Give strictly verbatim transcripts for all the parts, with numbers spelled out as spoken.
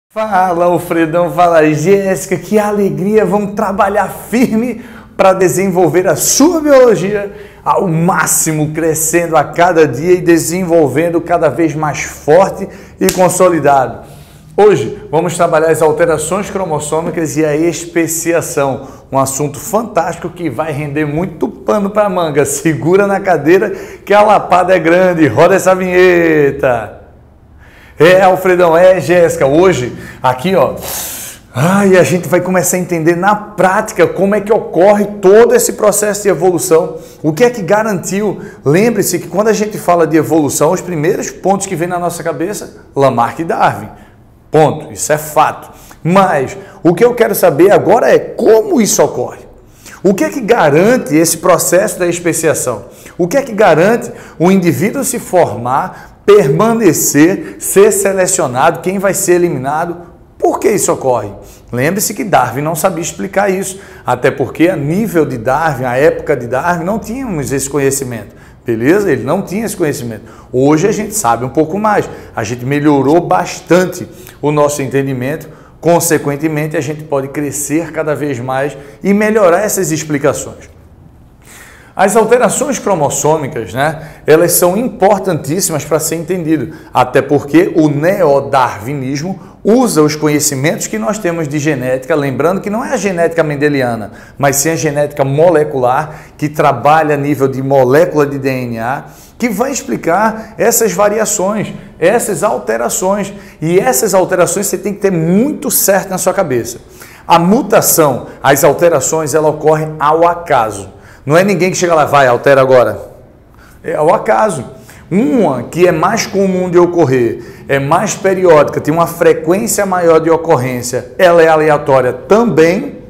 Fala, Alfredão, fala, Jéssica, que alegria, vamos trabalhar firme para desenvolver a sua biologia ao máximo, crescendo a cada dia e desenvolvendo cada vez mais forte e consolidado. Hoje vamos trabalhar as alterações cromossômicas e a especiação, um assunto fantástico que vai render muito pano para manga. Segura na cadeira que a lapada é grande, roda essa vinheta! É, Alfredão, é, Jéssica, hoje, aqui, ó, ai, a gente vai começar a entender na prática como é que ocorre todo esse processo de evolução. O que é que garantiu? Lembre-se que quando a gente fala de evolução, os primeiros pontos que vem na nossa cabeça, Lamarck e Darwin. Ponto, isso é fato. Mas o que eu quero saber agora é como isso ocorre. O que é que garante esse processo da especiação? O que é que garante o indivíduo se formar, permanecer, ser selecionado, quem vai ser eliminado? Por que isso ocorre? Lembre-se que Darwin não sabia explicar isso, até porque a nível de Darwin, a época de Darwin, não tínhamos esse conhecimento, beleza? Ele não tinha esse conhecimento. Hoje a gente sabe um pouco mais, a gente melhorou bastante o nosso entendimento, consequentemente a gente pode crescer cada vez mais e melhorar essas explicações. As alterações cromossômicas, né, elas são importantíssimas para ser entendido, até porque o neodarwinismo usa os conhecimentos que nós temos de genética, lembrando que não é a genética mendeliana, mas sim a genética molecular, que trabalha a nível de molécula de D N A, que vai explicar essas variações, essas alterações, e essas alterações você tem que ter muito certo na sua cabeça. A mutação, as alterações, ela ocorre ao acaso. Não é ninguém que chega lá, vai, altera agora. É ao acaso. Uma que é mais comum de ocorrer, é mais periódica, tem uma frequência maior de ocorrência, ela é aleatória também,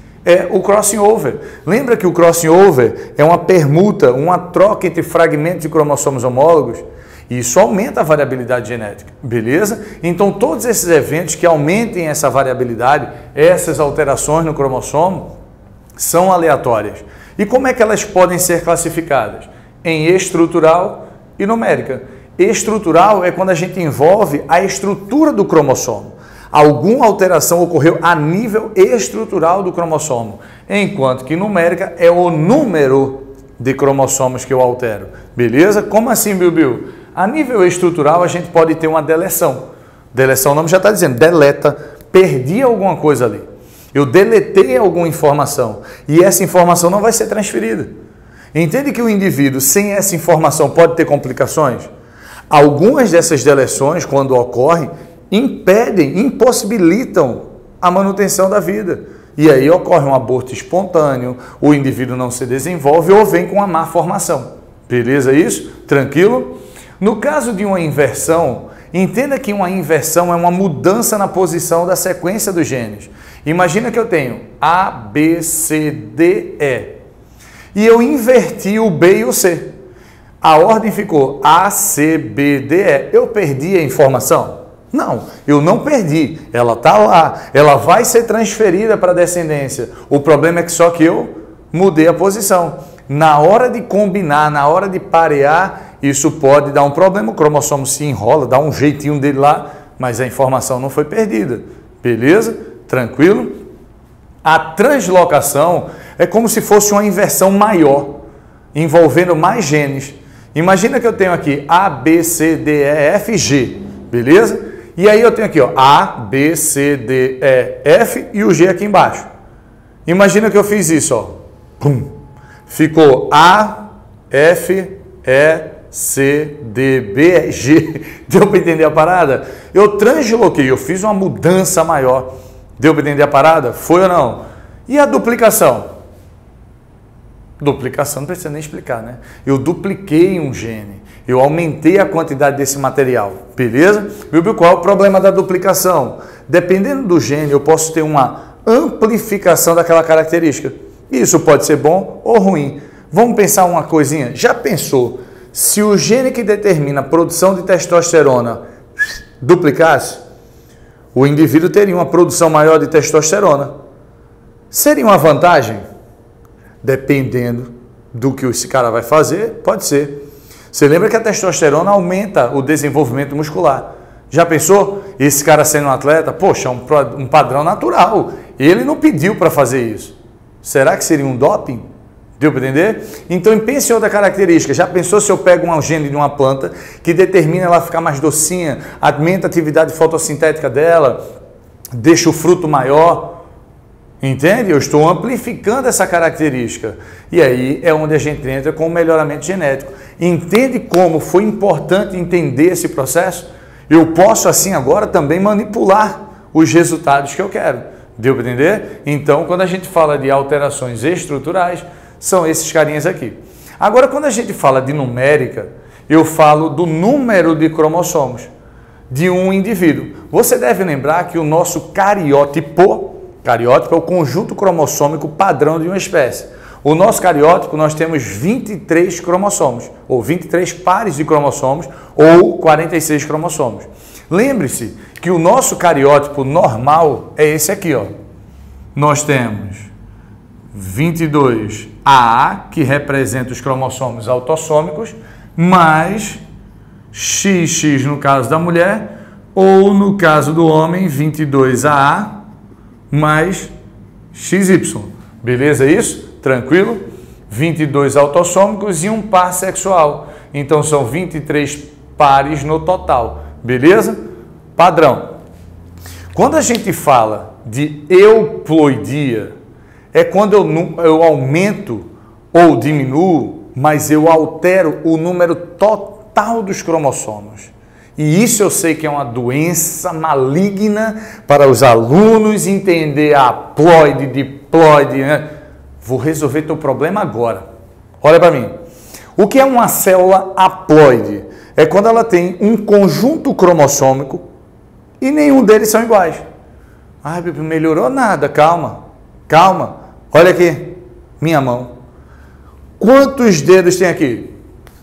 é o crossing over. Lembra que o crossing over é uma permuta, uma troca entre fragmentos de cromossomos homólogos? E isso aumenta a variabilidade genética, beleza? Então todos esses eventos que aumentem essa variabilidade, essas alterações no cromossomo, são aleatórias. E como é que elas podem ser classificadas? Em estrutural e numérica. Estrutural é quando a gente envolve a estrutura do cromossomo. Alguma alteração ocorreu a nível estrutural do cromossomo, enquanto que numérica é o número de cromossomos que eu altero. Beleza? Como assim, Bilbil? A nível estrutural a gente pode ter uma deleção. Deleção, o nome já está dizendo, deleta, perdi alguma coisa ali. Eu deletei alguma informação e essa informação não vai ser transferida. Entende que o indivíduo sem essa informação pode ter complicações? Algumas dessas deleções, quando ocorrem, impedem, impossibilitam a manutenção da vida. E aí ocorre um aborto espontâneo, o indivíduo não se desenvolve ou vem com uma má formação. Beleza isso? Tranquilo? No caso de uma inversão, entenda que uma inversão é uma mudança na posição da sequência dos genes. Imagina que eu tenho A, B, C, D, E e eu inverti o B e o C. A ordem ficou A, C, B, D, E. Eu perdi a informação? Não, eu não perdi. Ela está lá. Ela vai ser transferida para a descendência. O problema é que só que eu mudei a posição. Na hora de combinar, na hora de parear, isso pode dar um problema. O cromossomo se enrola, dá um jeitinho dele lá, mas a informação não foi perdida. Beleza? Tranquilo? A translocação é como se fosse uma inversão maior, envolvendo mais genes. Imagina que eu tenho aqui A, B, C, D, E, F, G, beleza? E aí eu tenho aqui, ó, A, B, C, D, E, F e o G aqui embaixo. Imagina que eu fiz isso, ó. Pum. Ficou A, F, E, C, D, B, G. Deu para entender a parada? Eu transloquei, eu fiz uma mudança maior. Deu para entender a parada? Foi ou não? E a duplicação? Duplicação não precisa nem explicar, né? Eu dupliquei um gene. Eu aumentei a quantidade desse material. Beleza? Viu qual é o problema da duplicação? Dependendo do gene, eu posso ter uma amplificação daquela característica. Isso pode ser bom ou ruim. Vamos pensar uma coisinha? Já pensou se o gene que determina a produção de testosterona duplicasse? O indivíduo teria uma produção maior de testosterona. Seria uma vantagem? Dependendo do que esse cara vai fazer, pode ser. Você lembra que a testosterona aumenta o desenvolvimento muscular. Já pensou? esse cara sendo um atleta, poxa, é um, um padrão natural. Ele não pediu para fazer isso. Será que seria um doping? Deu para entender? Então pense em outra característica. Já pensou se eu pego um gene de uma planta que determina ela ficar mais docinha, aumenta a atividade fotossintética dela, deixa o fruto maior? Entende? Eu estou amplificando essa característica. E aí é onde a gente entra com o melhoramento genético. Entende como foi importante entender esse processo? Eu posso assim agora também manipular os resultados que eu quero. Deu para entender? Então, quando a gente fala de alterações estruturais, são esses carinhas aqui. Agora, quando a gente fala de numérica, eu falo do número de cromossomos de um indivíduo. Você deve lembrar que o nosso cariótipo, cariótipo é o conjunto cromossômico padrão de uma espécie. O nosso cariótipo, nós temos vinte e três cromossomos, ou vinte e três pares de cromossomos, ou quarenta e seis cromossomos. Lembre-se que o nosso cariótipo normal é esse aqui, ó. Nós temos vinte e dois A, que representa os cromossomos autossômicos, mais X X no caso da mulher, ou no caso do homem, vinte e dois A A mais X Y. Beleza isso? Tranquilo? vinte e dois autossômicos e um par sexual. Então são vinte e três pares no total. Beleza? Padrão. Quando a gente fala de euploidia, é quando eu, eu aumento ou diminuo, mas eu altero o número total dos cromossomos. E isso eu sei que é uma doença maligna para os alunos entender a haploide, diploide, né? Vou resolver teu problema agora. Olha para mim. O que é uma célula haploide? É quando ela tem um conjunto cromossômico e nenhum deles são iguais. Ah, não melhorou nada. Calma, calma. Olha aqui, minha mão. Quantos dedos tem aqui?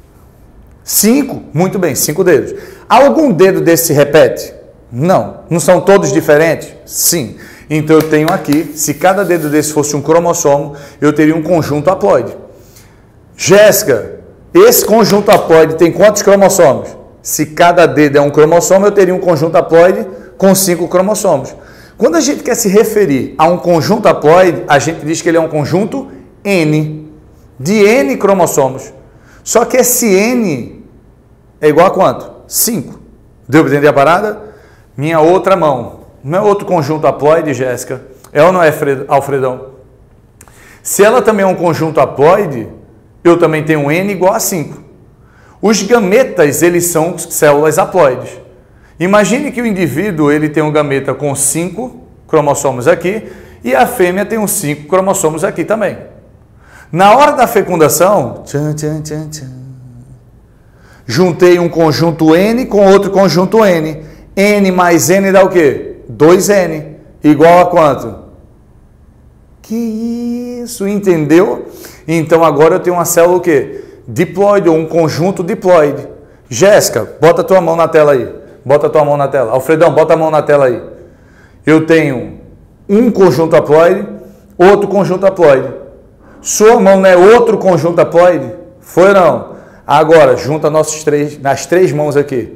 Cinco? Muito bem, cinco dedos. Algum dedo desse se repete? Não. Não são todos diferentes? Sim. Então eu tenho aqui, se cada dedo desse fosse um cromossomo, eu teria um conjunto haploide. Jéssica, esse conjunto haploide tem quantos cromossomos? Se cada dedo é um cromossomo, eu teria um conjunto haploide com cinco cromossomos. Quando a gente quer se referir a um conjunto haploide, a gente diz que ele é um conjunto N, de N cromossomos. Só que esse N é igual a quanto? cinco. Deu para entender a parada? Minha outra mão. Não é outro conjunto haploide, Jéssica? É ou não é, Alfredão? Se ela também é um conjunto haploide, eu também tenho um N igual a cinco. Os gametas, eles são células haploides. Imagine que o indivíduo ele tem um gameta com cinco cromossomos aqui e a fêmea tem uns cinco cromossomos aqui também. Na hora da fecundação, tchan, tchan, tchan, tchan, juntei um conjunto N com outro conjunto N. N mais N dá o quê? dois N. Igual a quanto? Que isso, entendeu? Então agora eu tenho uma célula o quê? Diploide, ou um conjunto diploide. Jéssica, bota a tua mão na tela aí. Bota a tua mão na tela. Alfredão, bota a mão na tela aí. Eu tenho um conjunto haploide, outro conjunto haploide. Sua mão não é outro conjunto haploide? Foi ou não? Agora, junta nossos três, nas três mãos aqui.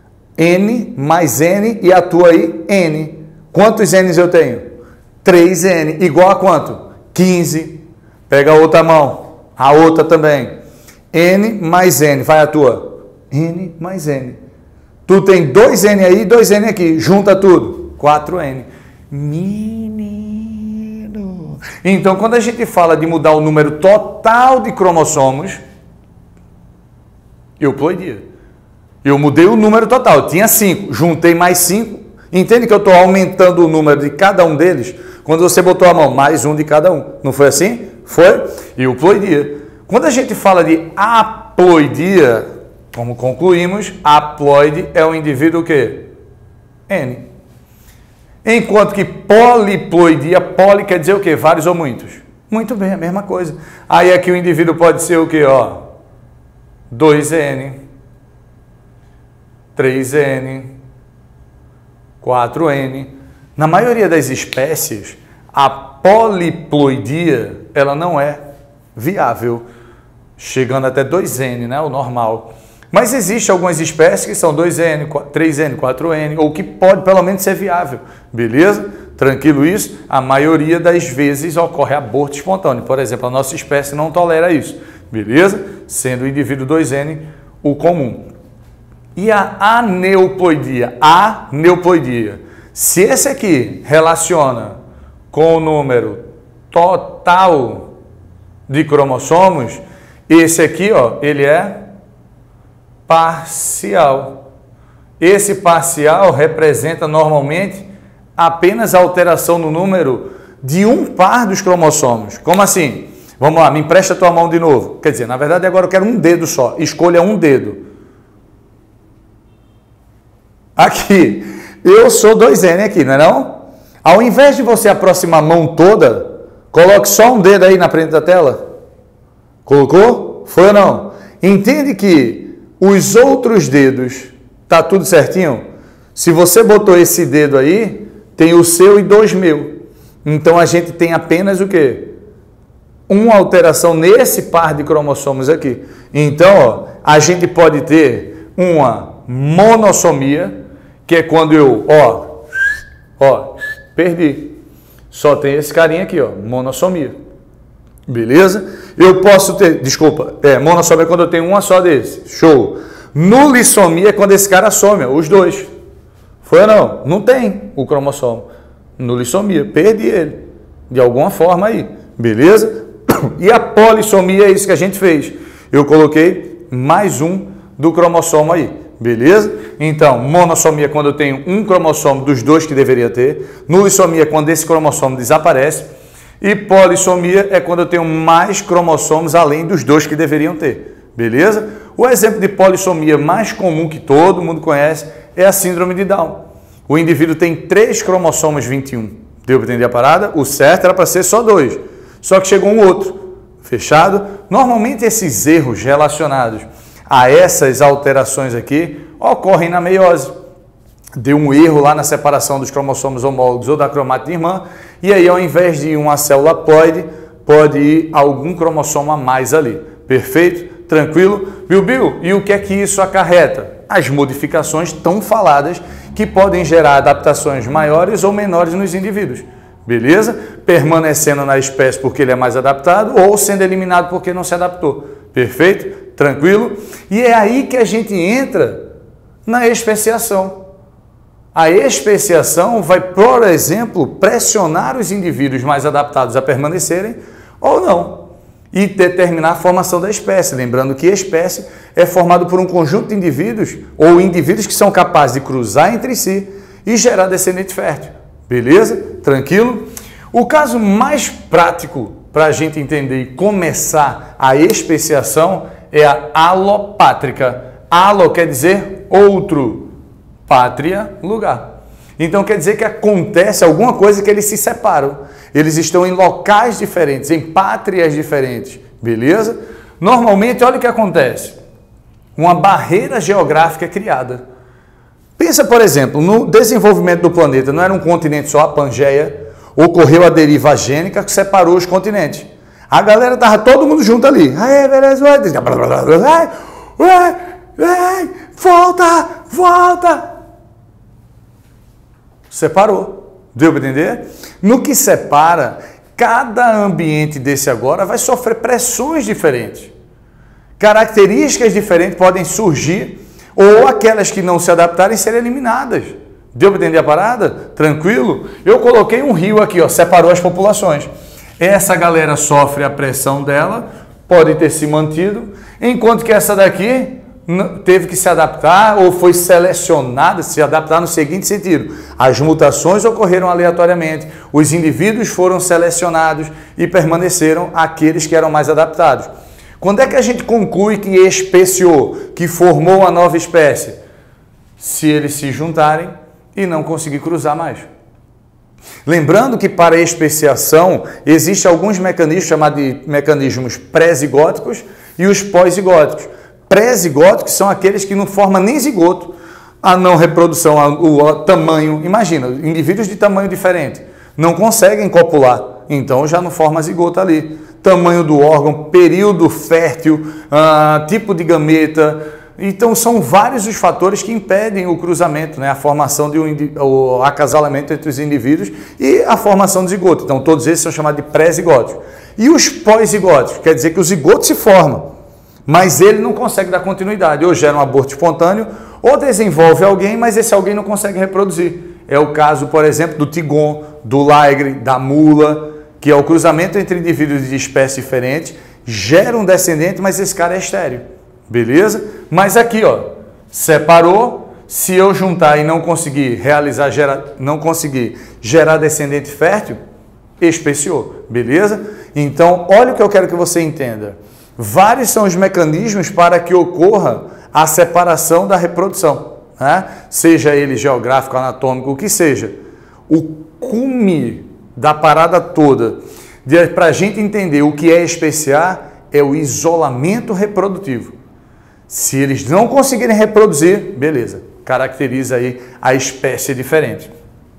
N mais N e a tua aí, N. Quantos N's eu tenho? três N. Igual a quanto? quinze. Pega a outra mão. A outra também. N mais N. Vai a tua. N mais N. Tu tem dois N aí, dois N aqui. Junta tudo. quatro N. Menino. Então, quando a gente fala de mudar o número total de cromossomos, euploidia. Eu mudei o número total. Eu tinha cinco. Juntei mais cinco. Entende que eu estou aumentando o número de cada um deles? Quando você botou a mão, mais um de cada um. Não foi assim? Foi? Euploidia. Quando a gente fala de haploidia, como concluímos, haploide é um indivíduo o quê? N. Enquanto que poliploidia, poli quer dizer o quê? Vários ou muitos? Muito bem, a mesma coisa. Aí aqui o indivíduo pode ser o quê? Ó, dois N, três N, quatro N. Na maioria das espécies, a poliploidia ela não é viável, chegando até dois N, né, o normal. Mas existem algumas espécies que são dois N, três N, quatro N, ou que pode pelo menos ser viável, beleza? Tranquilo isso? A maioria das vezes ocorre aborto espontâneo. Por exemplo, a nossa espécie não tolera isso, beleza? Sendo o indivíduo dois N o comum. E a aneuploidia? Aneuploidia. Se esse aqui relaciona com o número total de cromossomos, esse aqui, ó, ele é parcial. Esse parcial representa normalmente apenas a alteração no número de um par dos cromossomos. Como assim? Vamos lá, me empresta a tua mão de novo. Quer dizer, na verdade agora eu quero um dedo só. Escolha um dedo. Aqui, eu sou dois N aqui, não é não? Ao invés de você aproximar a mão toda, coloque só um dedo aí na frente da tela. Colocou? Foi ou não? Entende que os outros dedos, tá tudo certinho? Se você botou esse dedo aí, tem o seu e dois meu. Então a gente tem apenas o quê? Uma alteração nesse par de cromossomos aqui. Então, ó, a gente pode ter uma monossomia, que é quando eu, ó, ó, perdi. Só tem esse carinha aqui, ó, monossomia. Beleza? Eu posso ter, desculpa, é, monossomia é quando eu tenho uma só desse. Show. Nulissomia é quando esse cara some, ó, os dois. Foi ou não? Não tem o cromossomo. Nulissomia, perdi ele. De alguma forma aí. Beleza? E a polissomia é isso que a gente fez. Eu coloquei mais um do cromossomo aí. Beleza? Então, monossomia é quando eu tenho um cromossomo dos dois que deveria ter. Nulissomia é quando esse cromossomo desaparece. E polissomia é quando eu tenho mais cromossomos além dos dois que deveriam ter. Beleza? O exemplo de polissomia mais comum que todo mundo conhece é a síndrome de Down. O indivíduo tem três cromossomos vinte e um. Deu para entender a parada? O certo era para ser só dois. Só que chegou um outro. Fechado? Normalmente esses erros relacionados a essas alterações aqui ocorrem na meiose. Deu um erro lá na separação dos cromossomos homólogos ou da cromátide irmã, e aí ao invés de uma célula haploide, pode ir algum cromossomo a mais ali. Perfeito? Tranquilo? Bill, Bill, e o que é que isso acarreta? As modificações tão faladas que podem gerar adaptações maiores ou menores nos indivíduos. Beleza? Permanecendo na espécie porque ele é mais adaptado ou sendo eliminado porque não se adaptou. Perfeito? Tranquilo? E é aí que a gente entra na especiação. A especiação vai, por exemplo, pressionar os indivíduos mais adaptados a permanecerem ou não e determinar a formação da espécie. Lembrando que a espécie é formada por um conjunto de indivíduos ou indivíduos que são capazes de cruzar entre si e gerar descendente fértil. Beleza? Tranquilo? O caso mais prático para a gente entender e começar a especiação é a alopátrica. Alo quer dizer outro, pátria, lugar. Então quer dizer que acontece alguma coisa que eles se separam. Eles estão em locais diferentes, em pátrias diferentes. Beleza? Normalmente, olha o que acontece. Uma barreira geográfica é criada. Pensa, por exemplo, no desenvolvimento do planeta, não era um continente só, a Pangeia, ocorreu a deriva gênica que separou os continentes. A galera estava todo mundo junto ali. Ai, Venezuela, ai, ai, volta, volta. Separou. Deu para entender? No que separa, cada ambiente desse agora vai sofrer pressões diferentes. Características diferentes podem surgir ou aquelas que não se adaptarem serem eliminadas. Deu para entender a parada? Tranquilo? Eu coloquei um rio aqui, ó, separou as populações. Essa galera sofre a pressão dela, pode ter se mantido, enquanto que essa daqui teve que se adaptar ou foi selecionada, se adaptar no seguinte sentido. As mutações ocorreram aleatoriamente, os indivíduos foram selecionados e permaneceram aqueles que eram mais adaptados. Quando é que a gente conclui que especiou, que formou uma nova espécie? Se eles se juntarem e não conseguir cruzar mais. Lembrando que para a especiação existem alguns mecanismos chamados de mecanismos pré-zigóticos e os pós-zigóticos. Pré-zigóticos são aqueles que não formam nem zigoto, a não reprodução, o, o tamanho. Imagina, indivíduos de tamanho diferente não conseguem copular, então já não forma zigoto ali. Tamanho do órgão, período fértil, ah, tipo de gameta, Então são vários os fatores que impedem o cruzamento, né? A formação de um o acasalamento entre os indivíduos e a formação do zigoto. Então todos esses são chamados de pré-zigóticos. E os pós-zigóticos, quer dizer que o zigoto se forma, mas ele não consegue dar continuidade, ou gera um aborto espontâneo, ou desenvolve alguém, mas esse alguém não consegue reproduzir. É o caso, por exemplo, do tigon, do laigre, da mula, que é o cruzamento entre indivíduos de espécies diferentes, gera um descendente, mas esse cara é estéril. Beleza? Mas aqui, ó, separou, se eu juntar e não conseguir realizar, gera, não conseguir gerar descendente fértil, especiou. Beleza? Então, olha o que eu quero que você entenda. Vários são os mecanismos para que ocorra a separação da reprodução, né? Seja ele geográfico, anatômico, o que seja. O cume da parada toda, para a gente entender o que é especiar, é o isolamento reprodutivo. Se eles não conseguirem reproduzir, beleza, caracteriza aí a espécie diferente.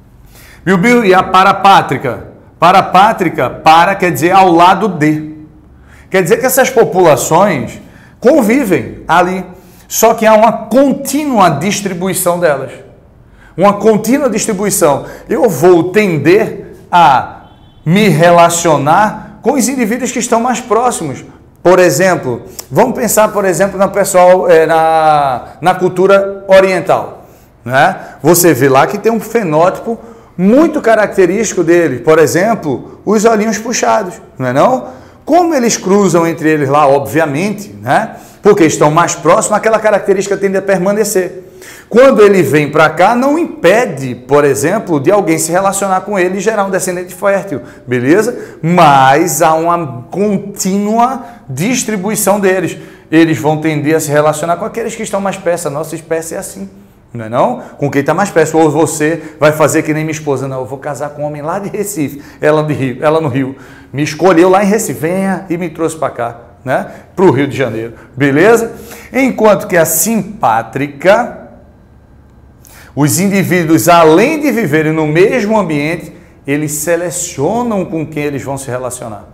Bilbil, e a parapátrica? Parapátrica, para quer dizer ao lado de. Quer dizer que essas populações convivem ali, só que há uma contínua distribuição delas. Uma contínua distribuição. Eu vou tender a me relacionar com os indivíduos que estão mais próximos. Por exemplo, vamos pensar, por exemplo, na, pessoal, é, na, na cultura oriental. Né? Você vê lá que tem um fenótipo muito característico dele. Por exemplo, os olhinhos puxados, não é não? Como eles cruzam entre eles lá, obviamente, né? Porque estão mais próximos, aquela característica tende a permanecer. Quando ele vem para cá, não impede, por exemplo, de alguém se relacionar com ele e gerar um descendente fértil, beleza? Mas há uma contínua distribuição deles. Eles vão tender a se relacionar com aqueles que estão mais perto. A nossa espécie é assim, não é não? Com quem está mais perto. Ou você vai fazer que nem minha esposa. Não, eu vou casar com um homem lá de Recife, ela, de Rio, ela no Rio. Me escolheu lá em Recife, venha, e me trouxe para cá, né? Para o Rio de Janeiro, beleza? Enquanto que a simpátrica, os indivíduos, além de viverem no mesmo ambiente, eles selecionam com quem eles vão se relacionar.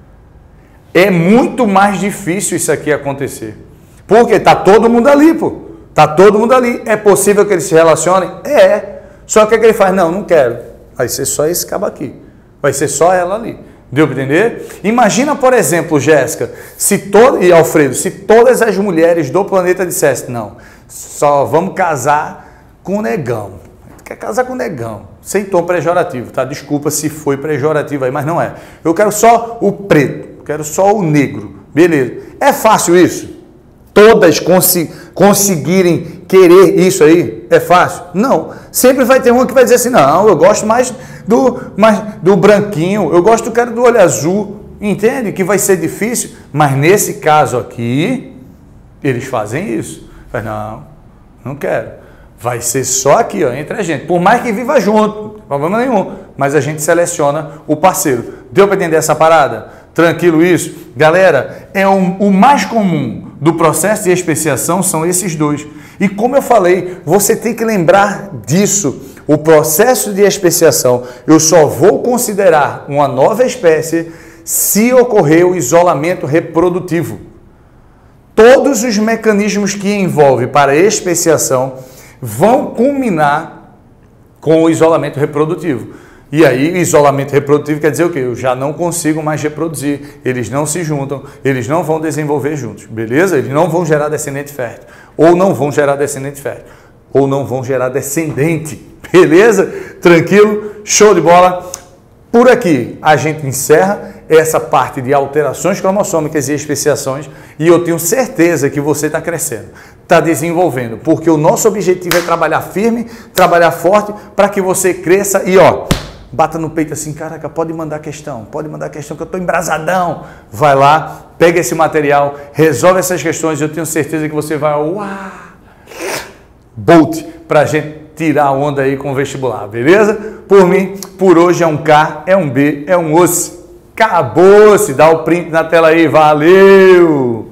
É muito mais difícil isso aqui acontecer. Porque está todo mundo ali, pô. Está todo mundo ali. É possível que eles se relacionem? É. Só que o que ele faz? Não, não quero. Vai ser só esse cabo aqui. Vai ser só ela ali. Deu para entender? Imagina, por exemplo, Jéssica, se todo, e Alfredo, se todas as mulheres do planeta dissessem, não, só vamos casar com o negão. Quer casar com o negão. Sem tom pejorativo, tá? Desculpa se foi pejorativo aí, mas não é. Eu quero só o preto, quero só o negro. Beleza. É fácil isso? Todas consi conseguirem querer isso aí? É fácil? Não. Sempre vai ter uma que vai dizer assim, não, eu gosto mais do, mais do branquinho, eu gosto do cara do olho azul. Entende? Que vai ser difícil, mas nesse caso aqui, eles fazem isso. Mas não, não quero. Vai ser só aqui, ó, entre a gente. Por mais que viva junto, problema nenhum. Mas a gente seleciona o parceiro. Deu para entender essa parada? Tranquilo isso? Galera, é um, o mais comum do processo de especiação são esses dois. E como eu falei, você tem que lembrar disso. O processo de especiação, eu só vou considerar uma nova espécie se ocorrer o isolamento reprodutivo. Todos os mecanismos que envolvem para a especiação vão culminar com o isolamento reprodutivo. E aí, isolamento reprodutivo quer dizer o quê? Eu já não consigo mais reproduzir, eles não se juntam, eles não vão desenvolver juntos, beleza? Eles não vão gerar descendente fértil, ou não vão gerar descendente fértil, ou não vão gerar descendente, beleza? Tranquilo? Show de bola? Por aqui, a gente encerra essa parte de alterações cromossômicas e especiações e eu tenho certeza que você está crescendo, está desenvolvendo, porque o nosso objetivo é trabalhar firme, trabalhar forte para que você cresça e ó, bata no peito assim, caraca, pode mandar questão, pode mandar questão que eu estou embrasadão. Vai lá, pega esse material, resolve essas questões e eu tenho certeza que você vai, uau, bolt, para a gente tirar a onda aí com o vestibular, beleza? Por mim, por hoje é um K, é um B, é um osso. Acabou-se, dá o print na tela aí, valeu!